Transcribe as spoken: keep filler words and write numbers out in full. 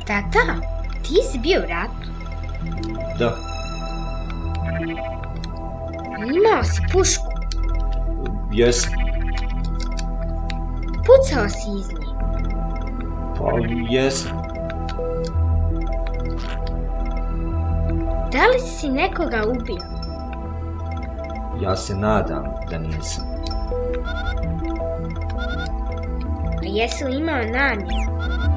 Tata, ti si bio u ratu? Da. Imao si pušku? Jesam. Pucao si iz nje? Pa jesam. Da li si nekoga ubio? Ja se nadam da nisam. A jesi li imao namjeru?